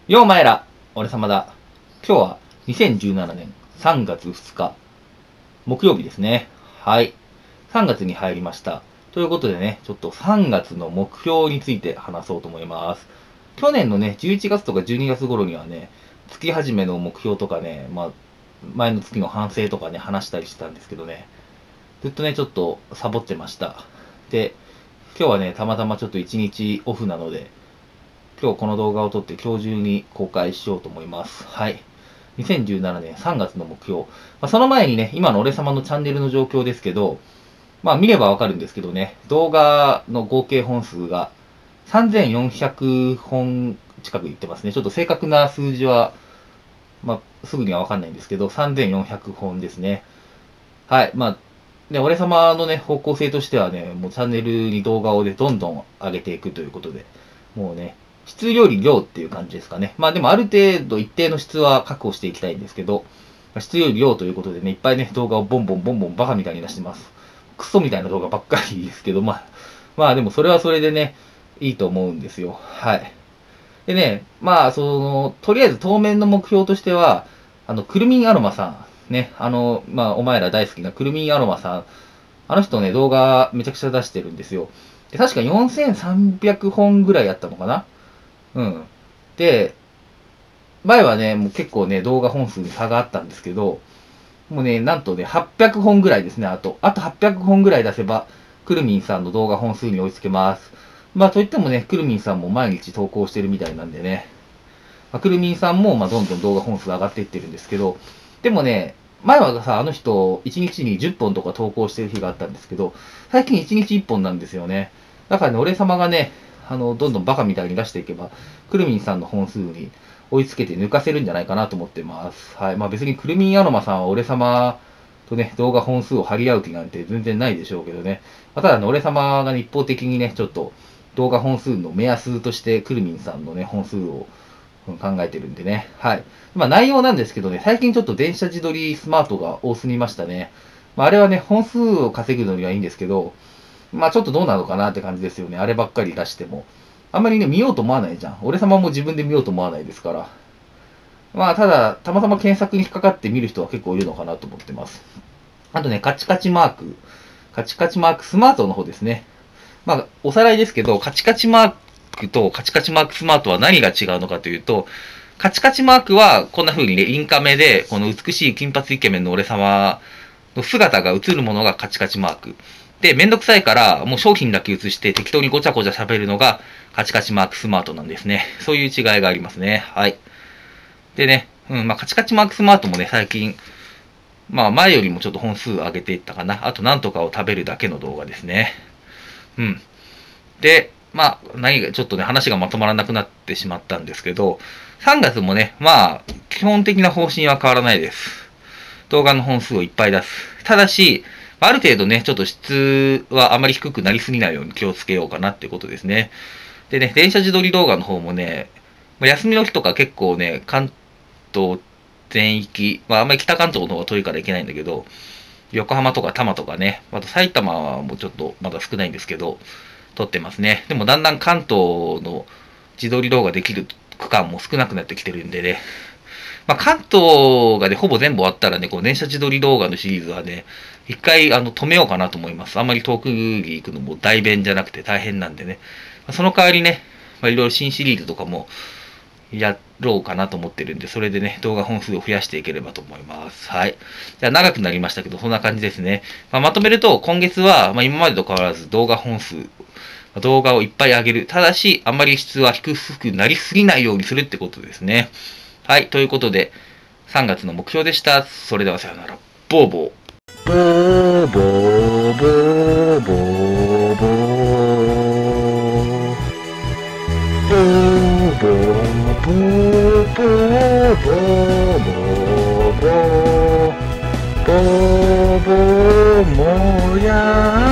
ようまえら、俺様だ。今日は2017年3月2日、木曜日ですね。はい。3月に入りました。ということでね、ちょっと3月の目標について話そうと思います。去年のね、11月とか12月頃にはね、月始めの目標とかね、前の月の反省とかね、話したりしてたんですけどね、ずっとね、ちょっとサボってました。で、今日はね、たまたまちょっと1日オフなので、今日この動画を撮って今日中に公開しようと思います。はい。2017年3月の目標。その前にね、今の俺様のチャンネルの状況ですけど、見ればわかるんですけどね、動画の合計本数が3400本近くいってますね。ちょっと正確な数字は、すぐにはわかんないんですけど、3400本ですね。はい。俺様のね、方向性としてはね、もうチャンネルに動画をね、どんどん上げていくということで、もうね、質より量っていう感じですかね。でもある程度一定の質は確保していきたいんですけど、質より量ということでね、いっぱいね、動画をボンボンバカみたいに出してます。クソみたいな動画ばっかりですけど、でもそれはそれでね、いいと思うんですよ。はい。でね、とりあえず当面の目標としては、くるみんアロマさん、ね、お前ら大好きなくるみんアロマさん、あの人ね、動画めちゃくちゃ出してるんですよ。で、確か4300本ぐらいやったのかな。うん。で、前はね、もう結構ね、動画本数に差があったんですけど、もうね、なんとね、800本ぐらいですね、あと800本ぐらい出せば、くるみんさんの動画本数に追いつけます。といってもね、くるみんさんも毎日投稿してるみたいなんでね、くるみんさんも、どんどん動画本数上がっていってるんですけど、でもね、前はさ、あの人、1日に10本とか投稿してる日があったんですけど、最近1日1本なんですよね。だからね、俺様がね、どんどんバカみたいに出していけば、くるみんさんの本数に追いつけて抜かせるんじゃないかなと思ってます。はい。別にくるみんアロマさんは俺様とね、動画本数を張り合う気なんて全然ないでしょうけどね。ただね、俺様が、ね、一方的にね、ちょっと動画本数の目安としてくるみんさんのね、本数を考えてるんでね。はい。内容なんですけどね、最近ちょっと電車自撮りスマートが多すぎましたね。あれはね、本数を稼ぐのにはいいんですけど、ちょっとどうなのかなって感じですよね。あればっかり出しても。あんまりね、見ようと思わないじゃん。俺様も自分で見ようと思わないですから。ただ、たまたま検索に引っかかって見る人は結構いるのかなと思ってます。あとね、カチカチマーク。カチカチマークスマートの方ですね。おさらいですけど、カチカチマークとカチカチマークスマートは何が違うのかというと、カチカチマークはこんな風にね、インカメで、この美しい金髪イケメンの俺様の姿が映るものがカチカチマーク。で、めんどくさいから、もう商品だけ映して適当にごちゃごちゃ喋るのがカチカチマークスマートなんですね。そういう違いがありますね。はい。でね、カチカチマークスマートもね、最近、前よりもちょっと本数上げていったかな。あと、なんとかを食べるだけの動画ですね。で、ちょっとね、話がまとまらなくなってしまったんですけど、3月もね、基本的な方針は変わらないです。動画の本数をいっぱい出す。ただし、ある程度ね、ちょっと質はあまり低くなりすぎないように気をつけようかなってことですね。でね、電車自撮り動画の方もね、休みの日とか結構ね、関東全域、あんまり北関東の方が遠いから行けないんだけど、横浜とか多摩とかね、あと埼玉もちょっとまだ少ないんですけど、撮ってますね。でもだんだん関東の自撮り動画できる区間も少なくなってきてるんでね、関東がね、ほぼ全部終わったらね、こう電車自撮り動画のシリーズはね、一回止めようかなと思います。あんまり遠くに行くのも大変じゃなくて大変なんでね。その代わりね、いろいろ新シリーズとかもやろうかなと思ってるんで、それでね、動画本数を増やしていければと思います。はい。じゃあ長くなりましたけど、そんな感じですね。まとめると、今月は、今までと変わらず動画本数、動画をいっぱい上げる。ただし、あんまり質は低くなりすぎないようにするってことですね。はい。ということで、3月の目標でした。それではさよなら。ボーボー。 ボーボーボーボーボーボーボーボーボーボーボーボーボーボーもや